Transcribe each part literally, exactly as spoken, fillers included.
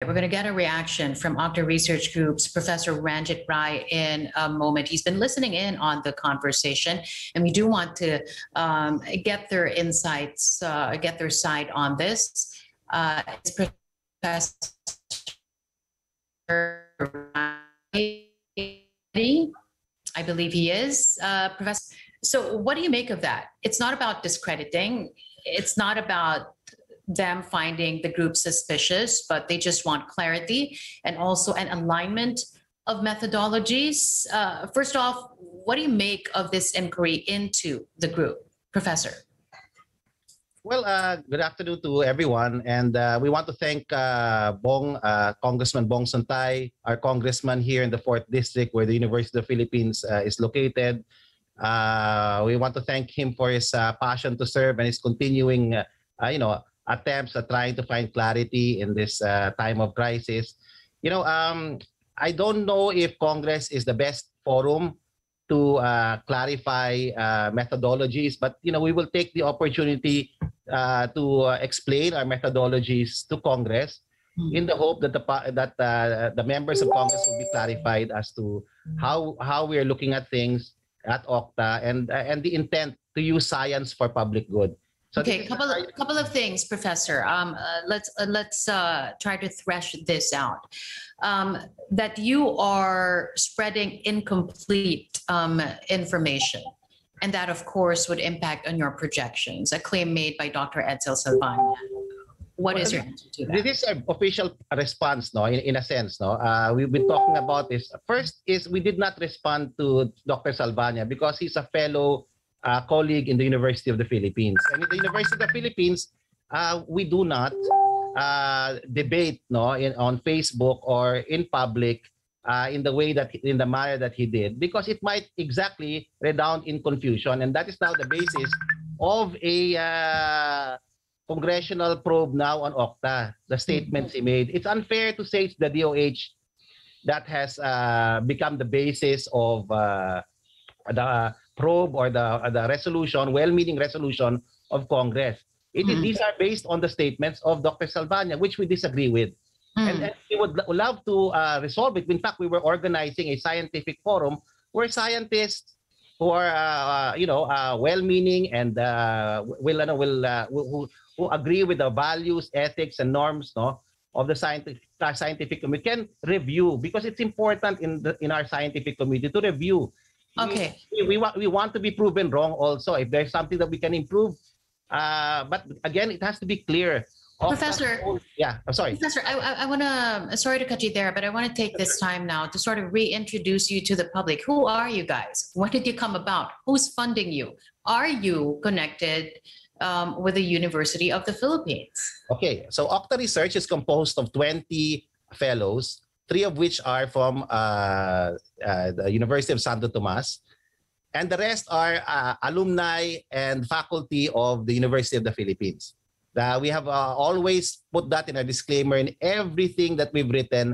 We're going to get a reaction from Okta Research Group's Professor Ranjit Rai in a moment. He's been listening in on the conversation, and we do want to um, get their insights, uh, get their side on this. Uh, it's Professor Rai, I believe he is. Uh, Professor, so what do you make of that? It's not about discrediting. It's not about them finding the group suspicious, but they just want clarity and also an alignment of methodologies. Uh, first off, what do you make of this inquiry into the group, Professor? Well, uh, good afternoon to everyone, and uh, we want to thank uh, Bong, uh, Congressman Bong Santay, our congressman here in the fourth District, where the University of the Philippines uh, is located. Uh, we want to thank him for his uh, passion to serve and his continuing, uh, uh, you know, attempts at trying to find clarity in this uh, time of crisis. You know, um, I don't know if Congress is the best forum to uh, clarify uh, methodologies, but you know, we will take the opportunity uh, to uh, explain our methodologies to Congress, mm-hmm. in the hope that the that uh, the members of Congress will be clarified as to how how we are looking at things at Okta and uh, and the intent to use science for public good. So okay, a couple of, couple of things, Professor. Um, uh, let's uh, let's uh, try to thresh this out. Um, that you are spreading incomplete um, information, and that, of course, would impact on your projections. A claim made by Doctor Edsel Salvania. What well, is your answer to that? This is an official response, no? In, in a sense, no. Uh, we've been talking about this. First is we did not respond to Doctor Salvania because he's a fellow Uh, colleague in the University of the Philippines. And in the University of the Philippines, uh, we do not uh, debate no, in, on Facebook or in public uh, in the way that, in the manner that he did, because it might exactly redound in confusion. And that is now the basis of a uh, congressional probe now on Okta, the statements he made. It's unfair to say it's the D O H that has uh, become the basis of uh, the probe or the uh, the resolution, well-meaning resolution of Congress. It is, mm. These are based on the statements of Doctor Salvania, which we disagree with. Mm. And, and we would love to uh, resolve it. In fact, we were organizing a scientific forum where scientists who are, uh, you know, uh, well-meaning and uh, will, uh, will uh, who, who agree with the values, ethics, and norms, no, of the scientific uh, scientific community can review, because it's important in the, in our scientific community to review. Okay. We, we, we, we want to be proven wrong also if there's something that we can improve. Uh, but again, it has to be clear. Professor, whole, yeah, I'm sorry. Professor, I, I, I want to, sorry to cut you there, but I want to take this time now to sort of reintroduce you to the public. Who are you guys? What did you come about? Who's funding you? Are you connected um, with the University of the Philippines? Okay, so Okta Research is composed of twenty fellows, three of which are from uh, uh, the University of Santo Tomas, and the rest are uh, alumni and faculty of the University of the Philippines. Uh, we have uh, always put that in a disclaimer in everything that we've written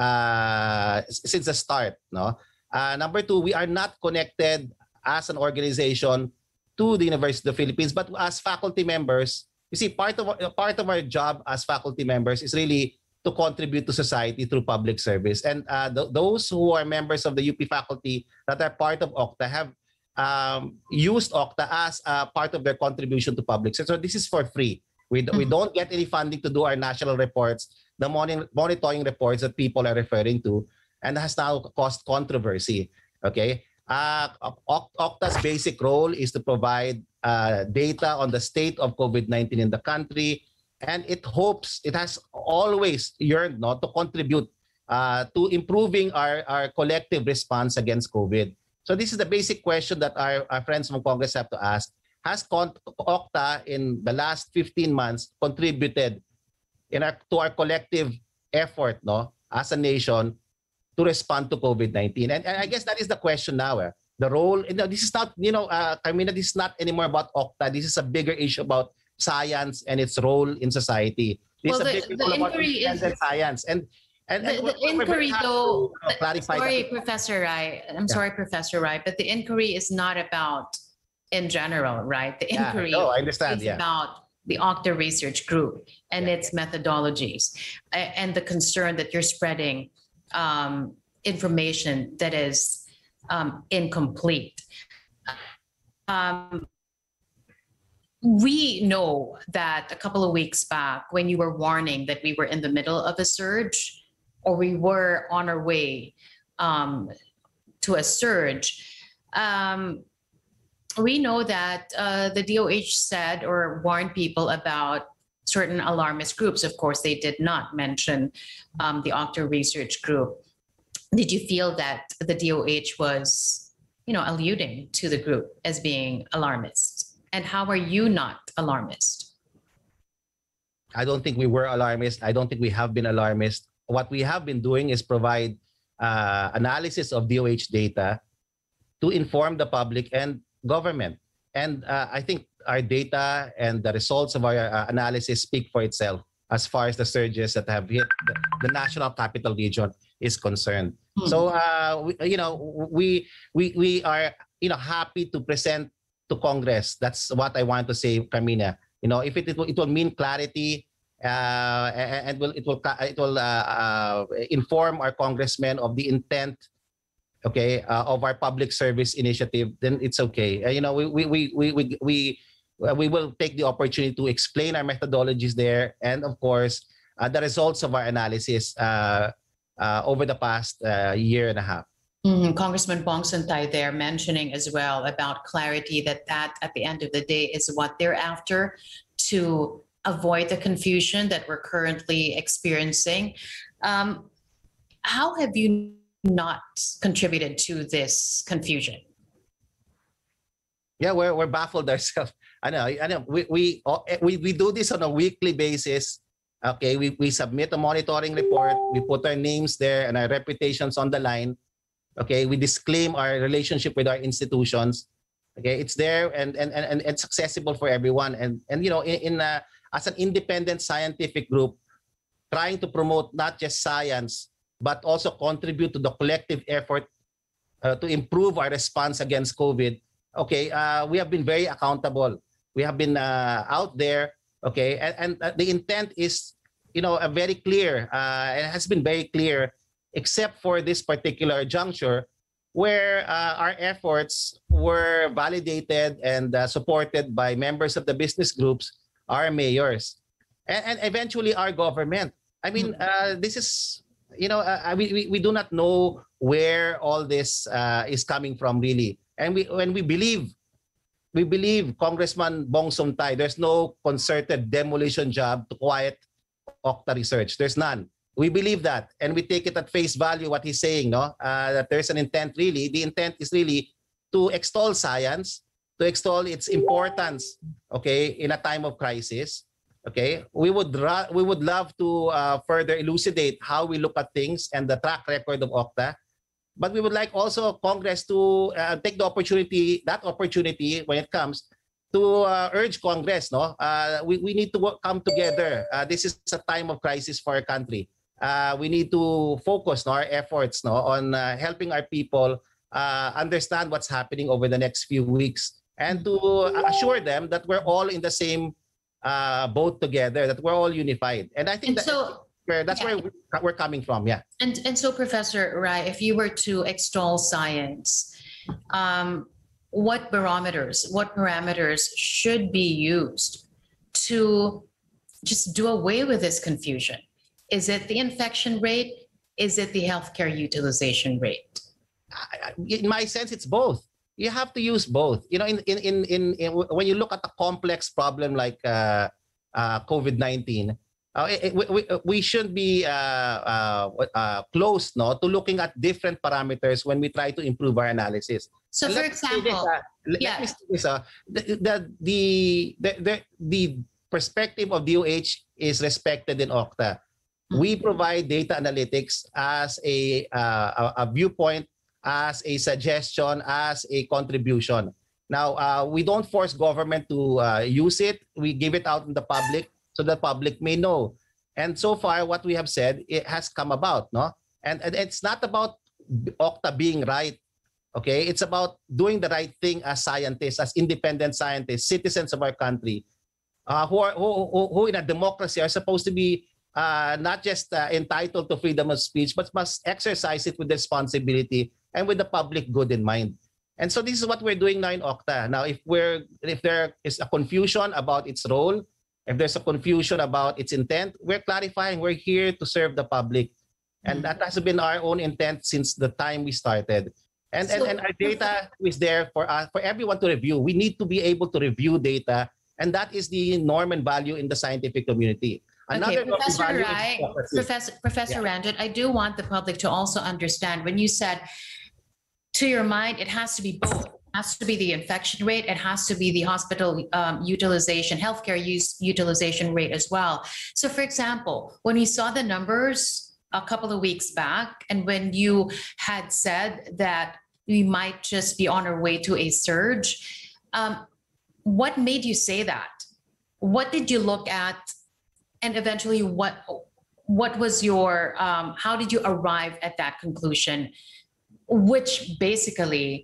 uh, since the start. No, uh, number two, we are not connected as an organization to the University of the Philippines, but as faculty members. You see, part of part of our job as faculty members is really to contribute to society through public service. And uh, th those who are members of the U P faculty that are part of Okta have um, used Okta as uh, part of their contribution to public service. So this is for free. We, we don't get any funding to do our national reports, the monitoring reports that people are referring to, and has now caused controversy. Okay, uh, Okta's basic role is to provide uh, data on the state of COVID nineteen in the country, and it hopes, it has always yearned not to contribute uh, to improving our, our collective response against COVID. So this is the basic question that our, our friends from Congress have to ask. Has Okta in the last fifteen months contributed in our, to our collective effort, no, as a nation to respond to COVID nineteen? And, and I guess that is the question now. Eh? The role, you know, this is not, you know, uh, Carmina, this is not anymore about Okta. This is a bigger issue about science and its role in society. This well, is a the, big the inquiry is science and and, the, and the inquiry though. To, uh, sorry, that. Professor Rai. I'm yeah. sorry, Professor Rai, but the inquiry is not about in general, right? The inquiry yeah, no, I understand. is yeah. about the Okta Research Group and Yeah. its methodologies, a- and the concern that you're spreading um, information that is um, incomplete. Um, we know that a couple of weeks back, when you were warning that we were in the middle of a surge, or we were on our way um, to a surge, um, we know that uh, the D O H said or warned people about certain alarmist groups. Of course, they did not mention um, the Okta Research Group. Did you feel that the D O H was, you know, alluding to the group as being alarmist? And how are you not alarmist? I don't think we were alarmist. I don't think we have been alarmist. What we have been doing is provide uh, analysis of D O H data to inform the public and government. And uh, I think our data and the results of our uh, analysis speak for itself as far as the surges that have hit the, the National Capital Region is concerned. Hmm. So, uh, we, you know, we, we, we are, you know, happy to present to Congress. That's what I want to say, Carmina. You know, if it, it, will, it will mean clarity, uh, and, and will, it will, it will uh, uh, inform our congressmen of the intent, okay, uh, of our public service initiative, then it's okay. Uh, you know, we we we we we we, uh, we will take the opportunity to explain our methodologies there, and of course, uh, the results of our analysis uh, uh, over the past uh, year and a half. Mm, Congressman Bong Suntay there mentioning as well about clarity, that that at the end of the day is what they're after, to avoid the confusion that we're currently experiencing. Um, how have you not contributed to this confusion? Yeah, we're we're baffled ourselves. I know, I know. We we we we do this on a weekly basis. Okay, we we submit a monitoring report. We put our names there and our reputations on the line. Okay, we disclaim our relationship with our institutions. Okay, it's there and and and, and it's accessible for everyone. And and you know, in, in uh, as an independent scientific group, trying to promote not just science but also contribute to the collective effort uh, to improve our response against COVID. Okay, uh, we have been very accountable. We have been uh, out there. Okay, and, and uh, the intent is, you know, uh, very clear. Uh, it has been very clear, except for this particular juncture, where uh, our efforts were validated and uh, supported by members of the business groups, our mayors, and, and eventually our government. I mean, uh, this is, you know, uh, we, we we do not know where all this uh, is coming from, really. And we when we believe, we believe Congressman Bong Suntay, there's no concerted demolition job to quiet Okta Research. There's none. We believe that, and we take it at face value what he's saying, no? Uh, that there's an intent, really. The intent is really to extol science, to extol its importance, okay, in a time of crisis. Okay, we would ra- we would love to uh, further elucidate how we look at things and the track record of Okta, but we would like also Congress to uh, take the opportunity, that opportunity when it comes to uh, urge Congress, no, uh, we we need to work, come together. Uh, this is a time of crisis for our country. Uh, we need to focus, no, our efforts, no, on uh, helping our people uh, understand what's happening over the next few weeks, and to assure them that we're all in the same uh both together, that we're all unified. And I think And that so, where that's yeah. where we're, we're coming from. Yeah. And and so, Professor Rai, if you were to extol science, um, what barometers, what parameters should be used to just do away with this confusion? Is it the infection rate? Is it the healthcare utilization rate? I- I- in my sense, it's both. You have to use both. You know, in in in, in, in when you look at a complex problem like uh, uh, COVID nineteen, uh, it, we, we we shouldn't be uh, uh, uh, close, no, to looking at different parameters when we try to improve our analysis. So, And for let me say this, example, uh, let, yeah. let me say this, uh, the, the, the, the, the, the perspective of D O H is respected in Okta. We provide data analytics as a, uh, a, a viewpoint, as a suggestion, as a contribution. Now, uh, we don't force government to uh, use it. We give it out in the public so the public may know. And so far, what we have said, it has come about, no? And, and it's not about Okta being right, okay? It's about doing the right thing as scientists, as independent scientists, citizens of our country, uh, who, are, who, who, who in a democracy are supposed to be uh, not just uh, entitled to freedom of speech, but must exercise it with responsibility and with the public good in mind. And so this is what we're doing now in Okta. Now, if we're if there is a confusion about its role, if there's a confusion about its intent, we're clarifying. We're here to serve the public. And that has been our own intent since the time we started. And, So- and, and our data is there for us, for everyone to review. We need to be able to review data. And that is the norm and value in the scientific community. Okay, norm and Professor value is Rai, democracy. Professor, Professor Ranjit, I do want the public to also understand when you said, to your mind, it has to be both. It has to be the infection rate. It has to be the hospital um, utilization, healthcare use utilization rate as well. So, for example, when we saw the numbers a couple of weeks back, and when you had said that we might just be on our way to a surge, um, what made you say that? What did you look at, and eventually, what what was your? Um, how did you arrive at that conclusion? Which basically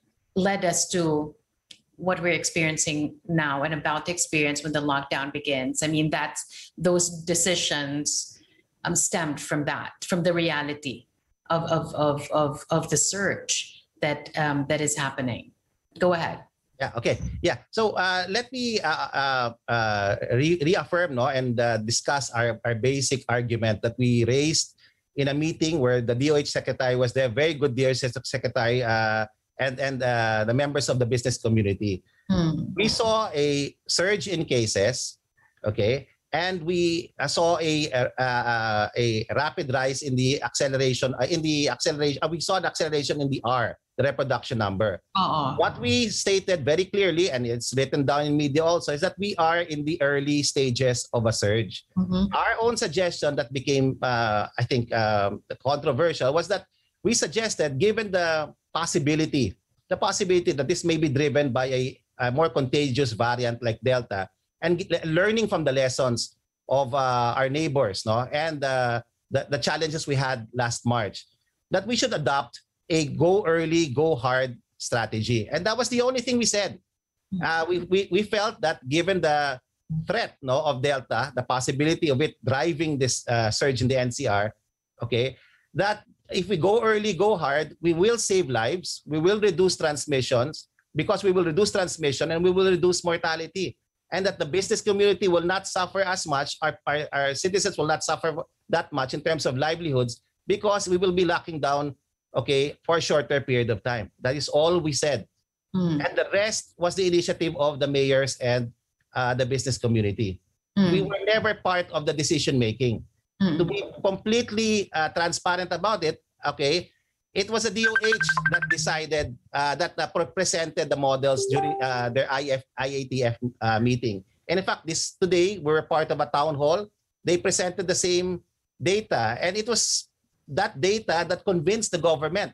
led us to what we're experiencing now and about to experience when the lockdown begins. I mean, that's those decisions um, stemmed from that, from the reality of of of of, of the surge that um, that is happening. Go ahead. Yeah. Okay. Yeah. So uh, let me uh, uh, uh, re- reaffirm, no, and uh, discuss our, our basic argument that we raised in a meeting where the D O H secretary was there, very good D O H secretary, uh, and and uh, the members of the business community. Hmm. We saw a surge in cases, okay, and we uh, saw a uh, uh, a rapid rise in the acceleration uh, in the acceleration. Uh, we saw the acceleration in the R, the reproduction number. Uh-uh. What we stated very clearly, and it's written down in media also, is that we are in the early stages of a surge. Mhm. Our own suggestion that became, uh, I think, um, controversial was that we suggested, given the possibility, the possibility that this may be driven by a, a more contagious variant like Delta, and g- learning from the lessons of uh, our neighbors, no, and uh, the, the challenges we had last March, that we should adopt a go early, go hard strategy. And that was the only thing we said. Uh, we, we, we felt that given the threat, no, of Delta, the possibility of it driving this uh, surge in the N C R, okay, that if we go early, go hard, we will save lives, we will reduce transmissions, because we will reduce transmission and we will reduce mortality. And that the business community will not suffer as much, our, our, our citizens will not suffer that much in terms of livelihoods, because we will be locking down, okay, for a shorter period of time. That is all we said. Hmm. And the rest was the initiative of the mayors and uh, the business community. Hmm. We were never part of the decision making. Hmm. To be completely uh, transparent about it, okay, it was a D O H that decided, uh, that uh, pre- presented the models during uh, their I F, I A T F uh, meeting. And in fact, this today, we were part of a town hall. They presented the same data, and it was that data that convinced the government,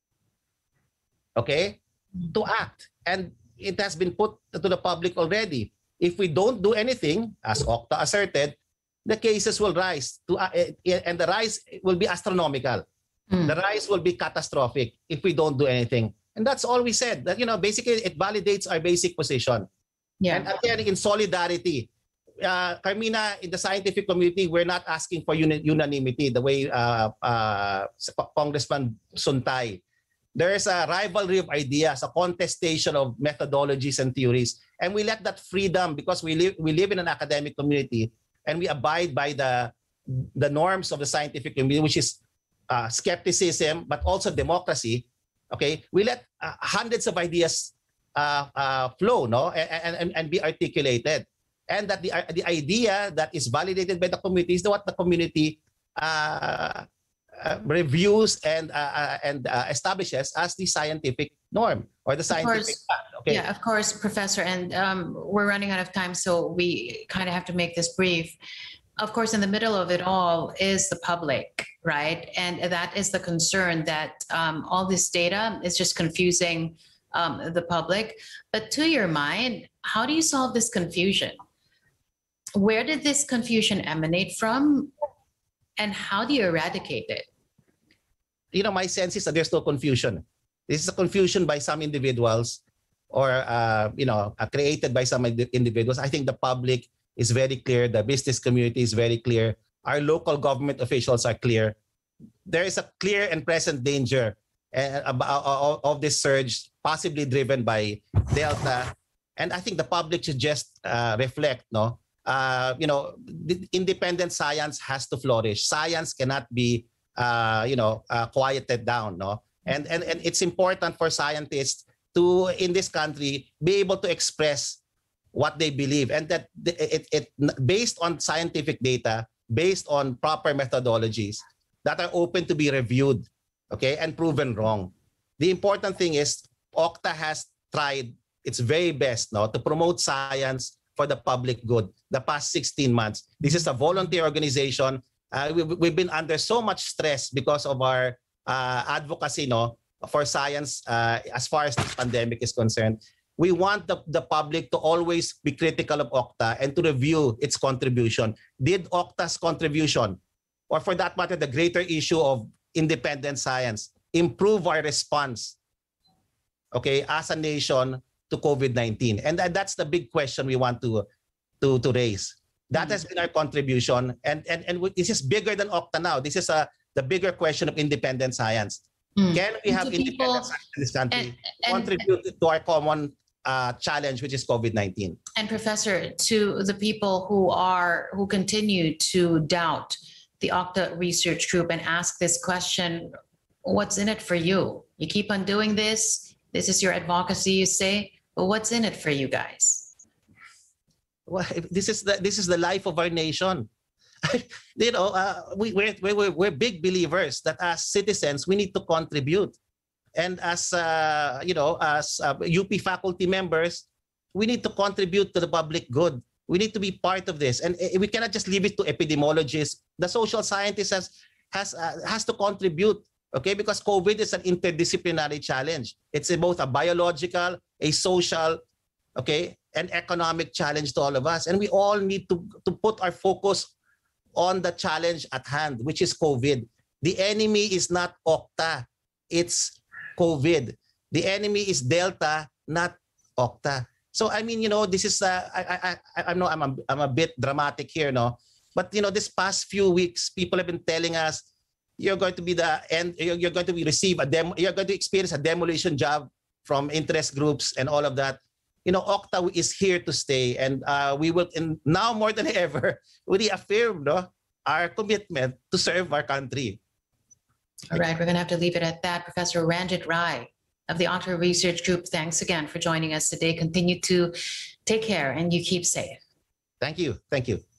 okay, to act. And it has been put to the public already. If we don't do anything, as Okta asserted, the cases will rise to, uh, and the rise will be astronomical. Hmm. The rise will be catastrophic if we don't do anything. And that's all we said. That, you know, basically it validates our basic position. Yeah. And again, in solidarity, uh, Carmina, in the scientific community, we're not asking for uni- unanimity the way uh, uh, Congressman Suntay. There is a rivalry of ideas, a contestation of methodologies and theories. And we let that freedom, because we live, we live in an academic community and we abide by the, the norms of the scientific community, which is uh, skepticism, but also democracy. Okay, we let uh, hundreds of ideas uh, uh, flow, no, and, and, and be articulated. And that the, the idea that is validated by the community is what the community uh, uh, reviews and uh, uh, and uh, establishes as the scientific norm or the scientific course. fact. Okay. Yeah, of course, Professor. And um, we're running out of time, so we kind of have to make this brief. Of course, in the middle of it all is the public, right? And that is the concern that um, all this data is just confusing um, the public. But to your mind, how do you solve this confusion? Where did this confusion emanate from? And how do you eradicate it? You know, my sense is that there's no confusion. This is a confusion by some individuals or uh, you know uh, created by some indi- individuals. I think the public is very clear. The business community is very clear. Our local government officials are clear. There is a clear and present danger uh, about, of, of this surge, possibly driven by Delta. And I think the public should just uh, reflect, no? Uh, you know, the independent science has to flourish. Science cannot be, uh, you know, uh, quieted down, no? And, and and it's important for scientists to, in this country, be able to express what they believe, and that it, it, it based on scientific data, based on proper methodologies that are open to be reviewed, okay, and proven wrong. The important thing is OCTA has tried its very best now to promote science for the public good the past sixteen months. This is a volunteer organization. Uh, we, we've been under so much stress because of our uh, advocacy, no, for science uh, as far as this pandemic is concerned. We want the, the public to always be critical of OCTA and to review its contribution. Did OCTA's contribution, or for that matter, the greater issue of independent science, improve our response, okay, as a nation to COVID nineteen? And that, that's the big question we want to, to, to raise. That has been our contribution. And, and, and this is bigger than OCTA now. This is a, the bigger question of independent science. Mm. Can we have independent people, science in this country and, and, contribute to our common uh, challenge, which is COVID nineteen? And Professor, to the people who are who continue to doubt the OCTA research group and ask this question, what's in it for you? You keep on doing this. This is your advocacy, you say, but what's in it for you guys? Well, this is the this is the life of our nation. You know, uh, we we're, we're we're big believers that as citizens we need to contribute, and as uh, you know, as uh, U P faculty members, we need to contribute to the public good. We need to be part of this, and we cannot just leave it to epidemiologists. The social scientist has has uh, has to contribute. Okay, because COVID is an interdisciplinary challenge. It's a, both a biological, a social, okay, and economic challenge to all of us. And we all need to, to put our focus on the challenge at hand, which is COVID. The enemy is not OCTA, it's COVID. The enemy is Delta, not OCTA. So I mean, you know, this is uh, I I I know I'm a, I'm a bit dramatic here, no, but you know, this past few weeks, people have been telling us, you're going to be the end. You're going to be receive a demo. You're going to experience a demolition job from interest groups and all of that. You know, OCTA is here to stay, and uh, we will, in, now more than ever, we reaffirm, no, our commitment to serve our country. All right, we're going to have to leave it at that. Professor Ranjit Rai of the OCTA Research Group, thanks again for joining us today. Continue to take care, and you keep safe. Thank you. Thank you.